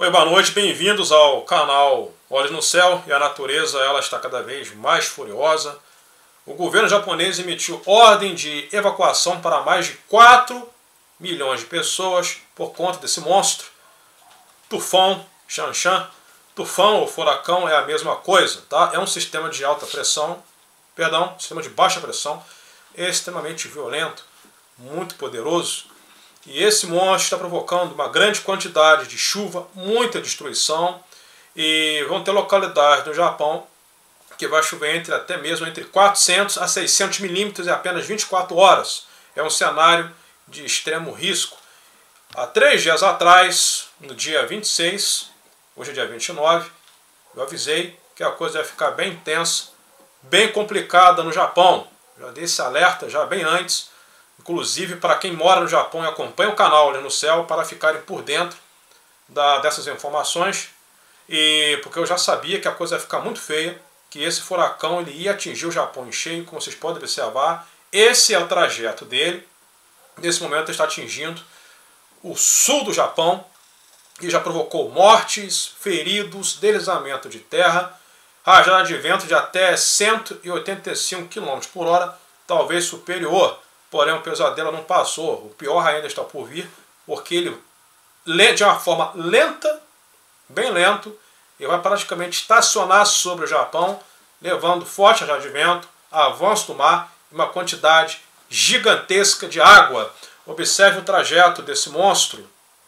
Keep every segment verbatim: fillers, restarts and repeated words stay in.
Oi, boa noite, bem-vindos ao canal Olhos no Céu. E a natureza ela está cada vez mais furiosa. O governo japonês emitiu ordem de evacuação para mais de quatro milhões de pessoas por conta desse monstro. Tufão Shanshan. Tufão ou furacão é a mesma coisa, tá? É um sistema de alta pressão, perdão, sistema de baixa pressão, extremamente violento, muito poderoso. E esse monstro está provocando uma grande quantidade de chuva, muita destruição, e vão ter localidades no Japão que vai chover entre, até mesmo entre quatrocentos a seiscentos milímetros em apenas vinte e quatro horas. É um cenário de extremo risco. Há três dias atrás, no dia vinte e seis, hoje é dia vinte e nove, eu avisei que a coisa ia ficar bem intensa, bem complicada no Japão. Já dei esse alerta já bem antes. Inclusive para quem mora no Japão e acompanha o canal Olhos no Céu, para ficarem por dentro da, dessas informações, e porque eu já sabia que a coisa ia ficar muito feia, que esse furacão ele ia atingir o Japão em cheio, como vocês podem observar. Esse é o trajeto dele. Nesse momento ele está atingindo o sul do Japão, e já provocou mortes, feridos, deslizamento de terra, rajada de vento de até cento e oitenta e cinco quilômetros por hora, talvez superior. Porém, o pesadelo não passou. O pior ainda está por vir, porque ele, de uma forma lenta, bem lento, ele vai praticamente estacionar sobre o Japão, levando forte rajada de vento, avanço do mar e uma quantidade gigantesca de água. Observe o trajeto desse monstro.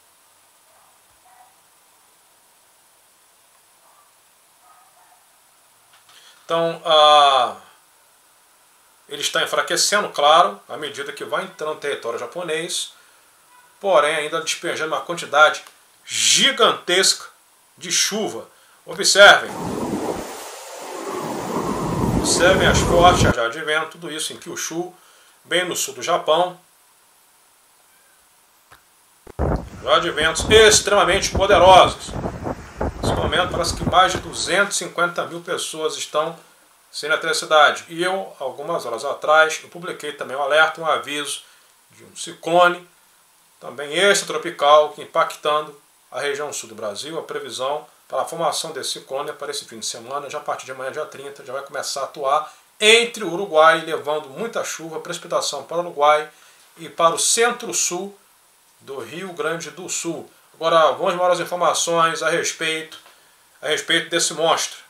Então, a... ele está enfraquecendo, claro, à medida que vai entrando no território japonês, porém ainda despejando uma quantidade gigantesca de chuva. Observem. Observem as fortes rajadas de vento, tudo isso em Kyushu, bem no sul do Japão. Rajadas de ventos extremamente poderosos. Nesse momento parece que mais de duzentas e cinquenta mil pessoas estão sem eletricidade. E eu, algumas horas atrás, eu publiquei também um alerta, um aviso de um ciclone, também extratropical, impactando a região sul do Brasil. A previsão para a formação desse ciclone é para esse fim de semana, já a partir de amanhã, dia trinta, já vai começar a atuar entre o Uruguai, levando muita chuva, precipitação para o Uruguai e para o centro-sul do Rio Grande do Sul. Agora vamos para as informações a respeito, a respeito desse monstro.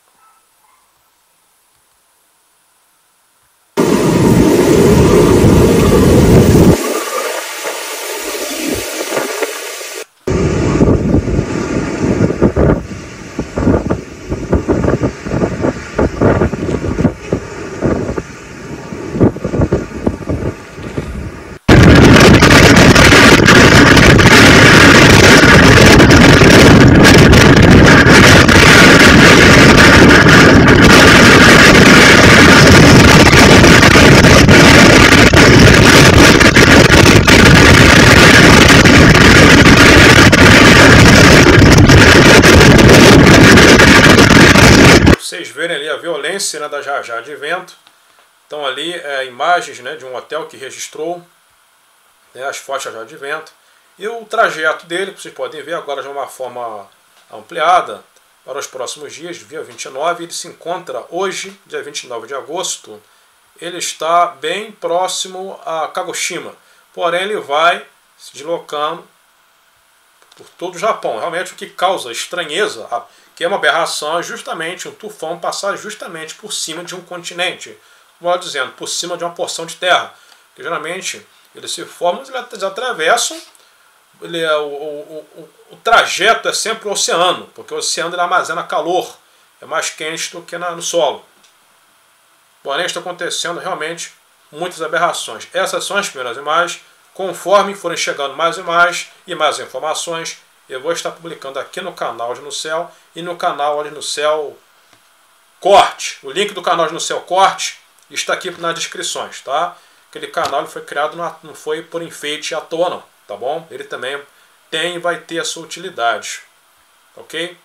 Vocês verem ali a violência, né, da rajada de vento. Então ali é, imagens, né, de um hotel que registrou, né, as fortes rajadas de vento. E o trajeto dele, vocês podem ver agora de uma forma ampliada para os próximos dias, dia vinte e nove. Ele se encontra hoje, dia vinte e nove de agosto, ele está bem próximo a Kagoshima. Porém ele vai se deslocando por todo o Japão. Realmente o que causa estranheza, que é uma aberração, é justamente um tufão passar justamente por cima de um continente, como dizendo, por cima de uma porção de terra. Que geralmente eles se formam, eles atravessam, ele é, o, o, o, o trajeto é sempre o oceano, porque o oceano ele armazena calor, é mais quente do que na, no solo. Porém está acontecendo realmente muitas aberrações. Essas são as primeiras imagens. Conforme forem chegando mais imagens e mais informações, eu vou estar publicando aqui no canal Olhos no Céu e no canal Olhos no Céu Corte. O link do canal Olhos no Céu Corte está aqui nas descrições, tá? Aquele canal foi criado, não foi por enfeite à toa não, tá bom? Ele também tem e vai ter a sua utilidade, ok?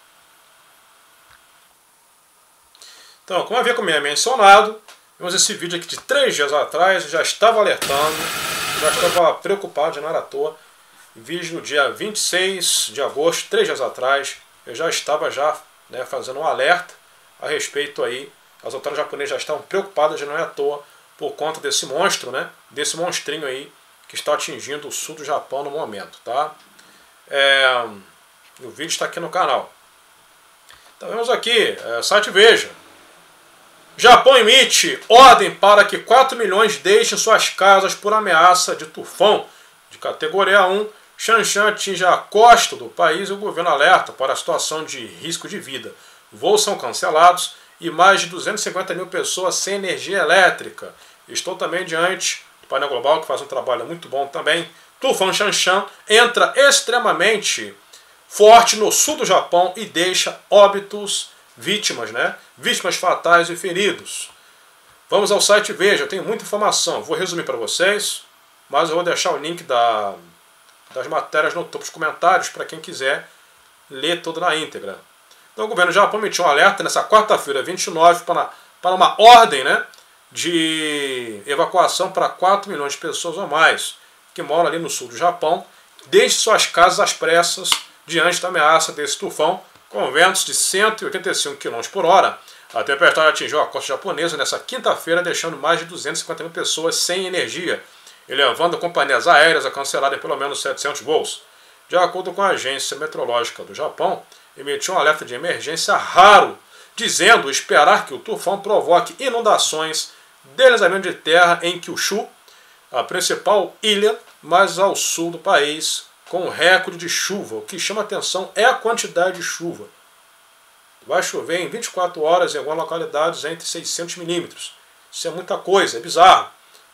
Então, como havia mencionado, vimos esse vídeo aqui de três dias atrás, eu já estava alertando, já estava preocupado, já não era à toa. vídeo no dia vinte e seis de agosto, três dias atrás, eu já estava já, né, fazendo um alerta a respeito aí. As autoridades japonesas já estavam preocupadas, já não é à toa, por conta desse monstro, né, desse monstrinho aí que está atingindo o sul do Japão no momento, tá? É, o vídeo está aqui no canal. Então vemos aqui, é, site Veja. Japão emite ordem para que quatro milhões deixem suas casas por ameaça de tufão de categoria um. Xanxan atinge a costa do país e o governo alerta para a situação de risco de vida. Voos são cancelados e mais de duzentas e cinquenta mil pessoas sem energia elétrica. Estou também diante do painel global, que faz um trabalho muito bom também. Tufão Xanxan entra extremamente forte no sul do Japão e deixa óbitos, vítimas, né? Vítimas fatais e feridos. Vamos ao site Veja, eu tenho muita informação. Vou resumir para vocês, mas eu vou deixar o link da, das matérias no topo dos comentários para quem quiser ler tudo na íntegra. Então o governo do Japão emitiu um alerta nessa quarta-feira, vinte e nove, para, para uma ordem, né, de evacuação para quatro milhões de pessoas ou mais que moram ali no sul do Japão. Deixe suas casas às pressas diante da ameaça desse tufão, com ventos de cento e oitenta e cinco quilômetros por hora. A tempestade atingiu a costa japonesa nessa quinta-feira, deixando mais de duzentas e cinquenta mil pessoas sem energia e levando companhias aéreas a cancelarem pelo menos setecentos voos. De acordo com a Agência Meteorológica do Japão, emitiu um alerta de emergência raro, dizendo esperar que o tufão provoque inundações, deslizamento de terra em Kyushu, a principal ilha mais ao sul do país, com um recorde de chuva. O que chama atenção é a quantidade de chuva. Vai chover em vinte e quatro horas em algumas localidades entre seiscentos milímetros. Isso é muita coisa, é bizarro.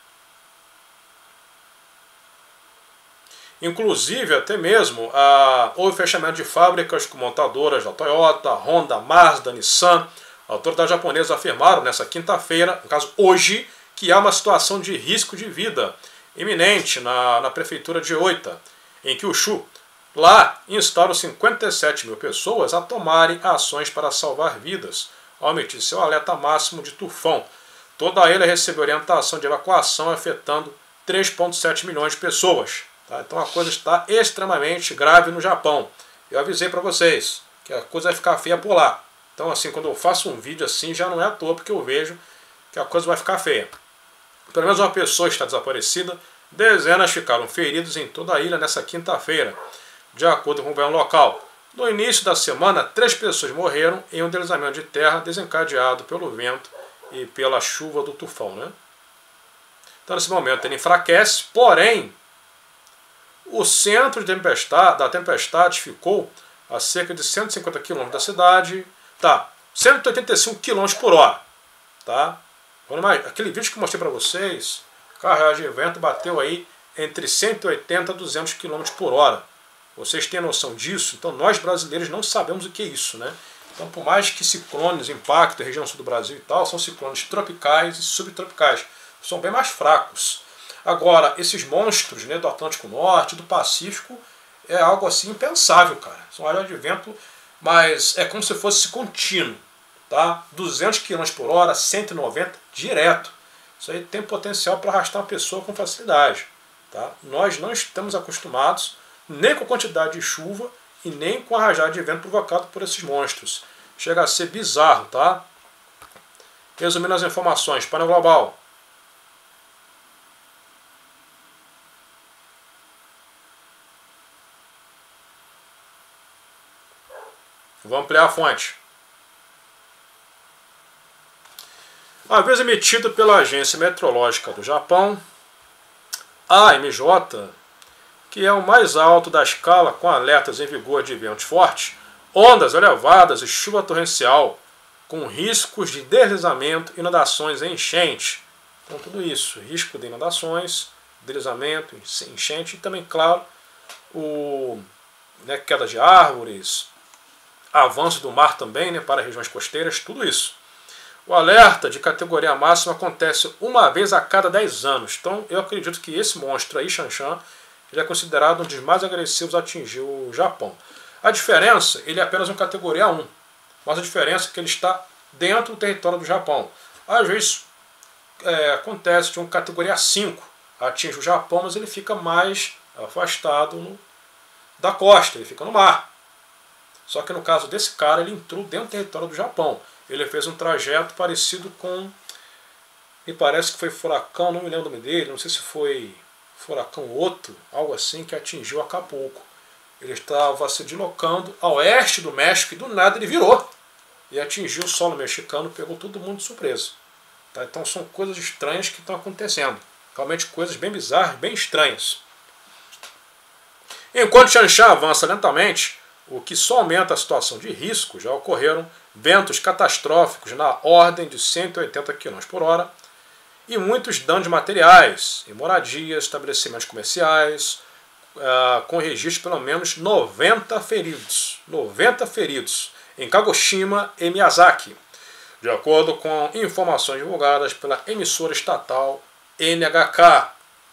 Inclusive, até mesmo, ah, houve fechamento de fábricas com montadoras da Toyota, Honda, Mazda, Nissan. Autoridades japonesas afirmaram nessa quinta-feira, no caso hoje, que há uma situação de risco de vida iminente na, na prefeitura de Oita, em Kyushu. Lá instaram cinquenta e sete mil pessoas a tomarem ações para salvar vidas, ao emitir seu alerta máximo de tufão. Toda a ilha recebeu orientação de evacuação, afetando três vírgula sete milhões de pessoas. Tá? Então a coisa está extremamente grave no Japão. Eu avisei para vocês que a coisa vai ficar feia por lá. Então, assim, quando eu faço um vídeo assim, já não é à toa, porque eu vejo que a coisa vai ficar feia. Pelo menos uma pessoa está desaparecida, dezenas ficaram feridos em toda a ilha nessa quinta-feira, de acordo com o governo local. No início da semana, três pessoas morreram em um deslizamento de terra desencadeado pelo vento e pela chuva do tufão, né? Então, nesse momento, ele enfraquece, porém, o centro de tempestade, da tempestade ficou a cerca de cento e cinquenta quilômetros da cidade, tá, cento e oitenta e cinco quilômetros por hora, tá? Aquele vídeo que eu mostrei para vocês, carro de vento bateu aí entre cento e oitenta e duzentos quilômetros por hora. Vocês têm noção disso? Então nós brasileiros não sabemos o que é isso, né? Então por mais que ciclones impactem a região sul do Brasil e tal, são ciclones tropicais e subtropicais. São bem mais fracos. Agora, esses monstros, né, do Atlântico Norte, do Pacífico, é algo assim impensável, cara. São áreas de vento, mas é como se fosse contínuo. Tá? duzentos quilômetros por hora, cento e noventa, direto. Isso aí tem potencial para arrastar uma pessoa com facilidade. Tá? Nós não estamos acostumados nem com a quantidade de chuva e nem com a rajada de vento provocado por esses monstros. Chega a ser bizarro, tá? Resumindo as informações, painel global. Vou ampliar a fonte. Aviso emitido pela Agência Meteorológica do Japão, A M J, que é o mais alto da escala com alertas em vigor de ventos fortes, ondas elevadas e chuva torrencial, com riscos de deslizamento, inundações e enchente. Então tudo isso, risco de inundações, deslizamento, enchente e também, claro, o, né, queda de árvores, avanço do mar também, né, para regiões costeiras, tudo isso. O alerta de categoria máxima acontece uma vez a cada dez anos. Então eu acredito que esse monstro aí, Xanxan, ele é considerado um dos mais agressivos a atingir o Japão. A diferença, ele é apenas uma categoria um. Mas a diferença é que ele está dentro do território do Japão. Às vezes é, acontece de uma categoria cinco, atinge o Japão, mas ele fica mais afastado no, da costa, ele fica no mar. Só que no caso desse cara, ele entrou dentro do território do Japão. Ele fez um trajeto parecido com, me parece que foi furacão, não me lembro o nome dele, não sei se foi furacão Otto, algo assim, que atingiu Acapulco. Ele estava se deslocando a oeste do México e do nada ele virou e atingiu o solo mexicano, pegou todo mundo de surpresa. Tá? Então são coisas estranhas que estão acontecendo. Realmente coisas bem bizarras, bem estranhas. Enquanto Xanxã avança lentamente, o que só aumenta a situação de risco, já ocorreram ventos catastróficos na ordem de cento e oitenta quilômetros por hora e muitos danos materiais, em moradias, estabelecimentos comerciais, uh, com registro de pelo menos noventa feridos. noventa feridos em Kagoshima e Miyazaki, de acordo com informações divulgadas pela emissora estatal N H K.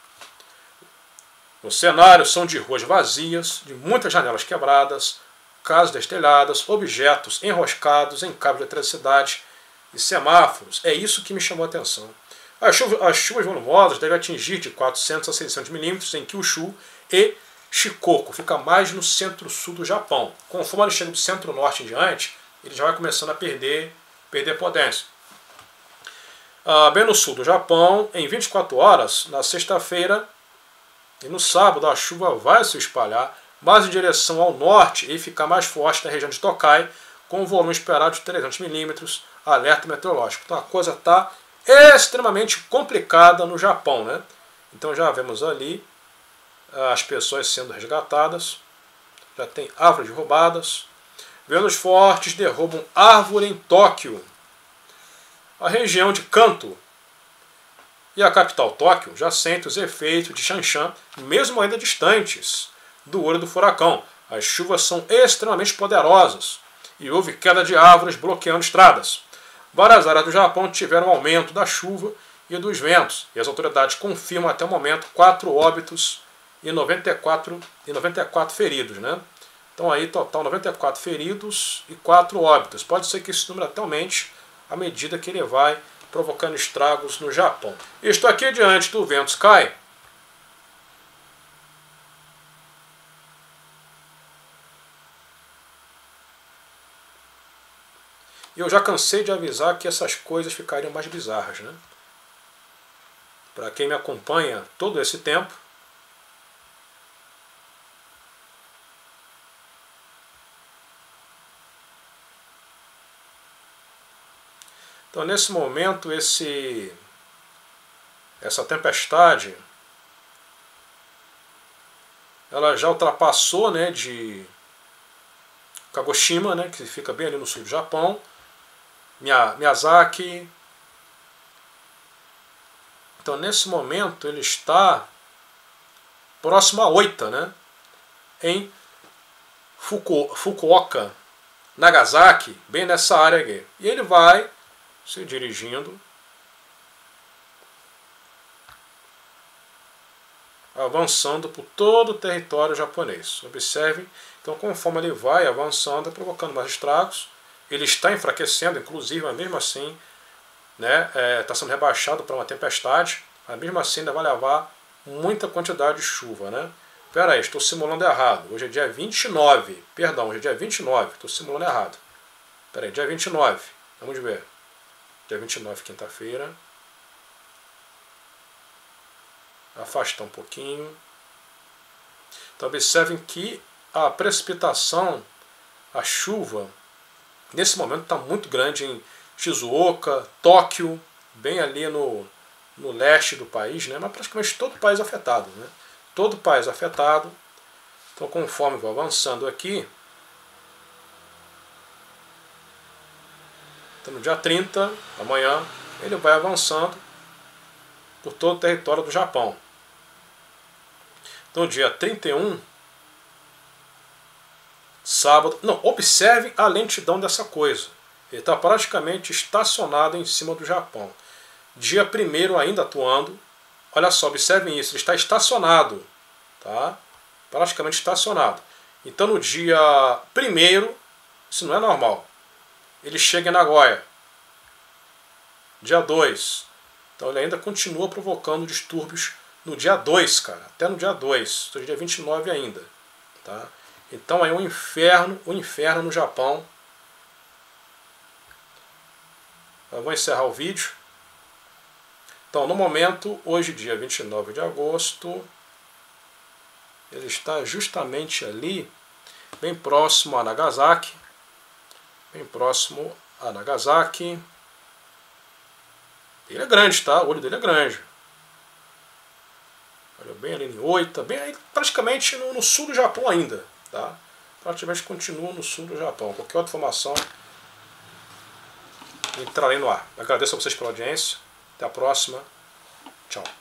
No cenário são de ruas vazias, de muitas janelas quebradas, casas destelhadas, objetos enroscados em cabos de eletricidade e semáforos. É isso que me chamou a atenção. As chuvas, as chuvas volumosas devem atingir de quatrocentos a seiscentos milímetros em Kyushu e Shikoku, fica mais no centro-sul do Japão. Conforme ele chega do centro-norte em diante, ele já vai começando a perder, perder potência. Ah, bem no sul do Japão, em vinte e quatro horas, na sexta-feira e no sábado, a chuva vai se espalhar mais em direção ao norte e ficar mais forte na região de Tokai, com um volume esperado de trezentos milímetros, alerta meteorológico. Então a coisa está extremamente complicada no Japão, né? Então já vemos ali as pessoas sendo resgatadas, já tem árvores derrubadas, ventos fortes derrubam árvore em Tóquio. A região de Kanto e a capital Tóquio já sente os efeitos de Xanxã, mesmo ainda distantes do olho do furacão. As chuvas são extremamente poderosas e houve queda de árvores bloqueando estradas. Várias áreas do Japão tiveram aumento da chuva e dos ventos, e as autoridades confirmam até o momento quatro óbitos e noventa e quatro, e noventa e quatro feridos, né? Então aí total noventa e quatro feridos e quatro óbitos. Pode ser que esse número até aumente à medida que ele vai provocando estragos no Japão. Isto aqui diante do vento Sky. E eu já cansei de avisar que essas coisas ficariam mais bizarras, né? Para quem me acompanha todo esse tempo, então, nesse momento, esse, essa tempestade, ela já ultrapassou, né, de Kagoshima, né, que fica bem ali no sul do Japão, Miyazaki. Então, nesse momento, ele está próximo a Oita, né, em Fuku, Fukuoka, Nagasaki, bem nessa área aqui. E ele vai se dirigindo, avançando por todo o território japonês. Observe, então, conforme ele vai avançando, provocando mais estragos, ele está enfraquecendo, inclusive, mas mesmo assim, né, é, está sendo rebaixado para uma tempestade, mas mesmo assim ainda vai levar muita quantidade de chuva, né? Espera aí, estou simulando errado. Hoje é dia vinte e nove, perdão, hoje é dia vinte e nove, estou simulando errado. Espera aí, dia vinte e nove, vamos ver. Dia vinte e nove, quinta-feira. Afastar um pouquinho. Então observem que a precipitação, a chuva, nesse momento está muito grande em Shizuoka, Tóquio, bem ali no, no leste do país, né? Mas praticamente todo o país afetado, né? Todo o país afetado. Então, conforme vou avançando aqui, então, no dia trinta, amanhã, ele vai avançando por todo o território do Japão. Então, dia trinta e um, sábado... Não, observem a lentidão dessa coisa. Ele está praticamente estacionado em cima do Japão. Dia primeiro ainda atuando. Olha só, observem isso. Ele está estacionado. Tá? Praticamente estacionado. Então, no dia primeiro, isso não é normal. Ele chega em Nagoya. Dia dois. Então ele ainda continua provocando distúrbios no dia dois, cara. Até no dia dois. Hoje é dia vinte e nove ainda. Tá? Então é um inferno, um inferno no Japão. Eu vou encerrar o vídeo. Então, no momento, hoje, dia vinte e nove de agosto, ele está justamente ali, bem próximo a Nagasaki. Bem próximo a Nagasaki. Ele é grande, tá? O olho dele é grande. Olha, bem ali em Oita, bem aí, praticamente no, no sul do Japão ainda. Tá? Praticamente continua no sul do Japão. Qualquer outra informação, entrarei no ar. Agradeço a vocês pela audiência. Até a próxima. Tchau.